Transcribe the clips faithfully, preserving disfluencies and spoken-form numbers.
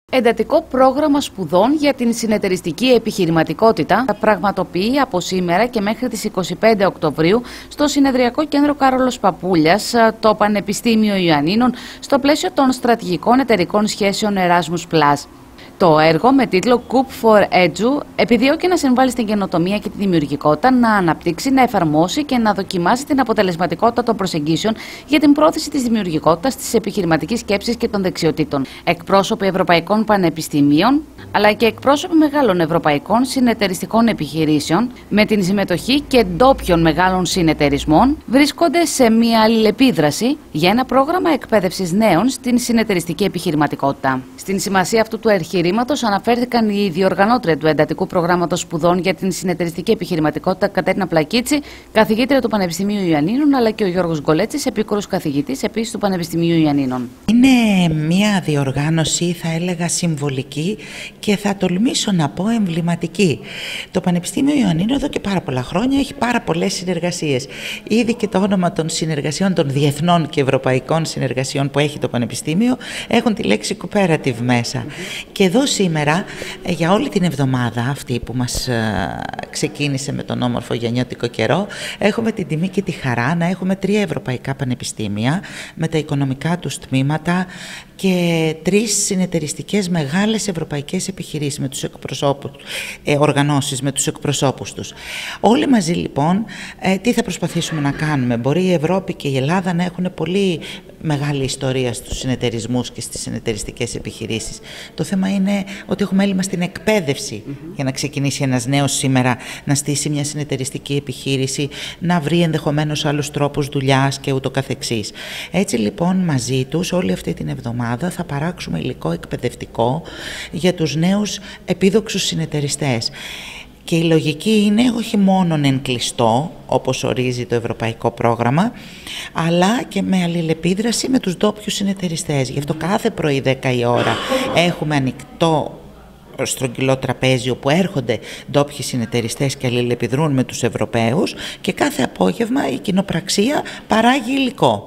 Εντατικό πρόγραμμα σπουδών για την συνεταιριστική επιχειρηματικότητα θα πραγματοποιεί από σήμερα και μέχρι τις είκοσι πέντε Οκτωβρίου στο Συνεδριακό Κέντρο Κάρολος Παπούλιας το Πανεπιστήμιο Ιωαννίνων στο πλαίσιο των στρατηγικών εταιρικών σχέσεων Erasmus Plus. Το έργο με τίτλο Coup for Edu επιδιώκει να συμβάλλει στην καινοτομία και τη δημιουργικότητα, να αναπτύξει, να εφαρμόσει και να δοκιμάσει την αποτελεσματικότητα των προσεγγίσεων για την πρόθεση της δημιουργικότητας, της επιχειρηματικής σκέψης και των δεξιοτήτων. Εκπρόσωποι ευρωπαϊκών πανεπιστημίων, αλλά και εκπρόσωποι μεγάλων ευρωπαϊκών συνεταιριστικών επιχειρήσεων, με την συμμετοχή και ντόπιων μεγάλων συνεταιρισμών, βρίσκονται σε μια αλληλεπίδραση για ένα πρόγραμμα εκπαίδευσης νέων στην συνεταιριστική επιχειρηματικότητα. Στην σημασία αυτού του εγχειρήματος αναφέρθηκαν η διοργανώτρια του εντατικού προγράμματος σπουδών για την συνεταιριστική επιχειρηματικότητα Κατέρινα Πλακίτση, καθηγήτρια του Πανεπιστημίου Ιωαννίνων, αλλά και ο Γιώργος Γκολέτσης, επίκουρος καθηγητής επίσης του Πανεπιστημίου Ιωαννίνων. Είναι μια διοργάνωση, θα έλεγα, συμβολική και θα τολμήσω να πω εμβληματική. Το Πανεπιστήμιο Ιωαννίνων εδώ και πάρα πολλά χρόνια έχει πάρα πολλές συνεργασίες. Ήδη και το όνομα των συνεργασιών, των διεθνών και ευρωπαϊκών συνεργασιών που έχει το Πανεπιστήμιο, έχουν τη λέξη cooperative μέσα. Mm-hmm. Και εδώ σήμερα, για όλη την εβδομάδα αυτή που μας ξεκίνησε με τον όμορφο γεννιώτικο καιρό, έχουμε την τιμή και τη χαρά να έχουμε τρία ευρωπαϊκά πανεπιστήμια με τα οικονομικά τους τμήματα και τρεις συνεταιριστικές μεγάλες ευρωπαϊκές επιχειρήσεις με τους εκπροσώπους, ε, οργανώσεις με τους εκπροσώπους τους. Όλοι μαζί λοιπόν, ε, τι θα προσπαθήσουμε να κάνουμε? Μπορεί η Ευρώπη και η Ελλάδα να έχουν πολύ μεγάλη ιστορία στους συνεταιρισμούς και στις συνεταιριστικές επιχειρήσεις. Το θέμα είναι ότι έχουμε έλλειμμα στην εκπαίδευση mm-hmm. για να ξεκινήσει ένας νέος σήμερα να στήσει μια συνεταιριστική επιχείρηση, να βρει ενδεχομένως άλλους τρόπους δουλειάς και ούτω καθεξής. Έτσι λοιπόν μαζί τους όλη αυτή την εβδομάδα θα παράξουμε υλικό εκπαιδευτικό για τους νέους επίδοξους συνεταιριστές. Και η λογική είναι όχι μόνο εν κλειστό, όπως ορίζει το ευρωπαϊκό πρόγραμμα, αλλά και με αλληλεπίδραση με τους ντόπιους συνεταιριστές. Γι' αυτό κάθε πρωί δέκα η ώρα έχουμε ανοιχτό στρογγυλό τραπέζι όπου έρχονται ντόπιοι συνεταιριστές και αλληλεπιδρούν με τους Ευρωπαίους και κάθε απόγευμα η κοινοπραξία παράγει υλικό.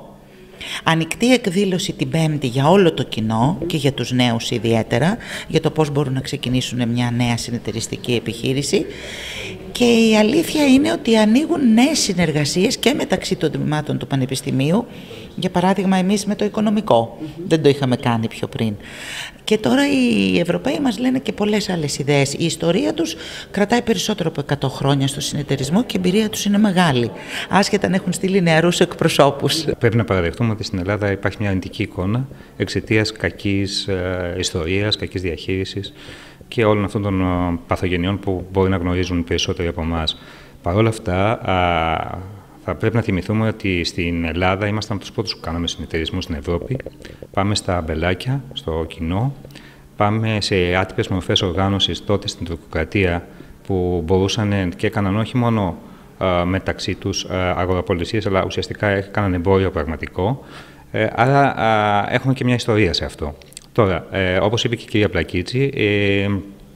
Ανοιχτή εκδήλωση την Πέμπτη για όλο το κοινό και για τους νέους ιδιαίτερα, για το πώς μπορούν να ξεκινήσουν μια νέα συνεταιριστική επιχείρηση. Και η αλήθεια είναι ότι ανοίγουν νέες συνεργασίες και μεταξύ των τμήματων του Πανεπιστημίου. Για παράδειγμα, εμείς με το οικονομικό. Mm-hmm. Δεν το είχαμε κάνει πιο πριν. Και τώρα οι Ευρωπαίοι μας λένε και πολλές άλλες ιδέες. Η ιστορία τους κρατάει περισσότερο από εκατό χρόνια στο συνεταιρισμό και η εμπειρία τους είναι μεγάλη. Άσχετα αν έχουν στείλει νεαρούς εκπροσώπους. Πρέπει να παραδεχτούμε ότι στην Ελλάδα υπάρχει μια αρνητική εικόνα εξαιτίας κακής ε, ιστορίας, κακής διαχείρισης και όλων αυτών των ε, παθογενειών που μπορεί να γνωρίζουν περισσότεροι από εμάς. Παρ' όλα αυτά, α, θα πρέπει να θυμηθούμε ότι στην Ελλάδα ήμασταν από τους πρώτους που κάναμε συνεταιρισμούς στην Ευρώπη. Πάμε στα αμπελάκια, στο κοινό. Πάμε σε άτυπες μορφές οργάνωσης τότε στην τουρκοκρατία που μπορούσαν και έκαναν όχι μόνο α, μεταξύ τους α, αγοραπολισίες, αλλά ουσιαστικά έκαναν εμπόριο πραγματικό. Ε, άρα α, έχουμε και μια ιστορία σε αυτό. Τώρα, ε, όπως είπε και η κυρία Πλακίτση, ε,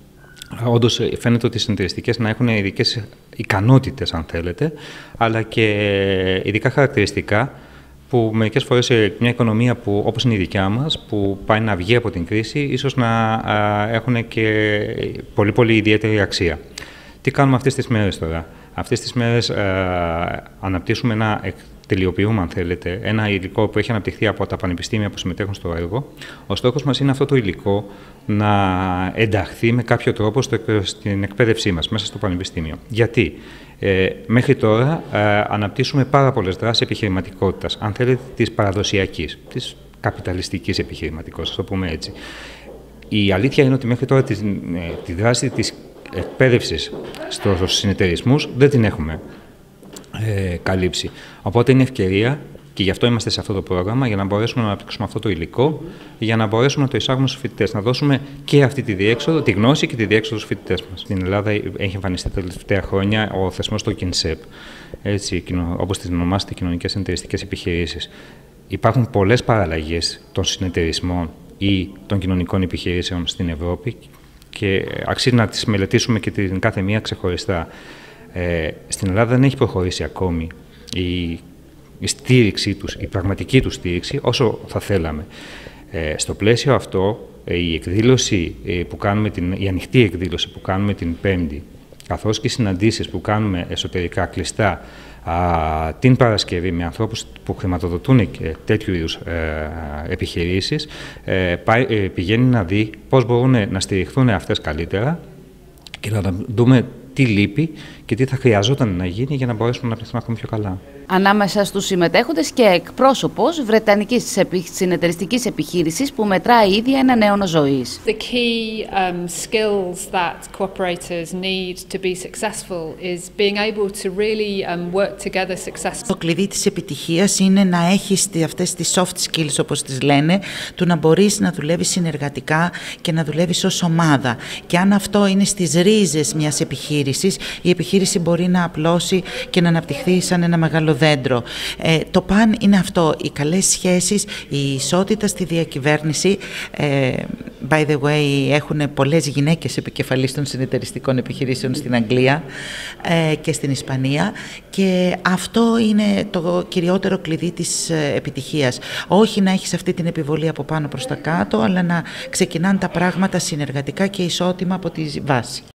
όντως φαίνεται ότι οι συνεταιριστικές να έχουν ειδικές ικανότητες, αν θέλετε, αλλά και ειδικά χαρακτηριστικά που μερικές φορές σε μια οικονομία που, όπως είναι η δικιά μας, που πάει να βγει από την κρίση, ίσως να α, έχουν και πολύ πολύ ιδιαίτερη αξία. Τι κάνουμε αυτές τις μέρες τώρα? Αυτές τις μέρες α, αναπτύσσουμε ένα, τελειοποιούμε αν θέλετε, ένα υλικό που έχει αναπτυχθεί από τα πανεπιστήμια που συμμετέχουν στο έργο. Ο στόχος μας είναι αυτό το υλικό να ενταχθεί με κάποιο τρόπο στο, στην εκπαίδευσή μας μέσα στο πανεπιστήμιο. Γιατί? Ε, μέχρι τώρα ε, αναπτύσσουμε πάρα πολλές δράσεις επιχειρηματικότητας, αν θέλετε της παραδοσιακής, της καπιταλιστικής επιχειρηματικότητας, το πούμε έτσι. Η αλήθεια είναι ότι μέχρι τώρα τη, τη δράση της εκπαίδευσης στους συνεταιρισμούς δεν την έχουμε ε, καλύψει. Οπότε είναι ευκαιρία, και γι' αυτό είμαστε σε αυτό το πρόγραμμα, για να μπορέσουμε να αναπτύξουμε αυτό το υλικό, για να μπορέσουμε να το εισάγουμε στους φοιτητές, να δώσουμε και αυτή τη διέξοδο, τη γνώση και τη διέξοδο στους φοιτητές μας. Στην Ελλάδα έχει εμφανιστεί τα τελευταία χρόνια ο θεσμός του ΚΙΝΣΕΠ, έτσι, όπως τις ονομάζεται, κοινωνικές συνεταιριστικές επιχειρήσεις. Υπάρχουν πολλές παραλλαγές των συνεταιρισμών ή των κοινωνικών επιχειρήσεων στην Ευρώπη και αξίζει να τις μελετήσουμε και την κάθε μία ξεχωριστά. Ε, στην Ελλάδα δεν έχει προχωρήσει ακόμη η η στήριξή τους, η πραγματική τους στήριξη, όσο θα θέλαμε. Ε, στο πλαίσιο αυτό, η εκδήλωση που κάνουμε, την, η ανοιχτή εκδήλωση που κάνουμε την Πέμπτη, καθώς και οι συναντήσεις που κάνουμε εσωτερικά κλειστά α, την Παρασκευή με ανθρώπους που χρηματοδοτούν και τέτοιου είδους ε, επιχειρήσεις, ε, πάει, ε, πηγαίνει να δει πώς μπορούν να στηριχθούν αυτές καλύτερα και να δούμε τι λείπει και τι θα χρειαζόταν να γίνει για να μπορέσουμε να πληθούμε ακόμη πιο καλά. Ανάμεσα στους συμμετέχοντες και εκπρόσωπος βρετανικής συνεταιριστικής επιχείρησης που μετράει ήδη έναν αιώνα ζωής. The key um, skills that cooperators need to be successful is being able to really um, work together successfully. Το κλειδί της επιτυχίας είναι να έχεις αυτές τις soft skills, όπως τις λένε, του να μπορείς να δουλεύεις συνεργατικά και να δουλεύεις ως ομάδα. Και αν αυτό είναι στις ρίζες μιας επιχείρησης, η επιχείρηση μπορεί να απλώσει και να αναπτυχθεί σαν ένα μεγάλο δέντρο. Ε, το παν είναι αυτό, οι καλές σχέσεις, η ισότητα στη διακυβέρνηση. Ε, by the way, έχουν πολλές γυναίκες επικεφαλής των συνεταιριστικών επιχειρήσεων στην Αγγλία ε, και στην Ισπανία, και αυτό είναι το κυριότερο κλειδί της επιτυχίας. Όχι να έχεις αυτή την επιβολή από πάνω προς τα κάτω, αλλά να ξεκινάνε τα πράγματα συνεργατικά και ισότιμα από τη βάση.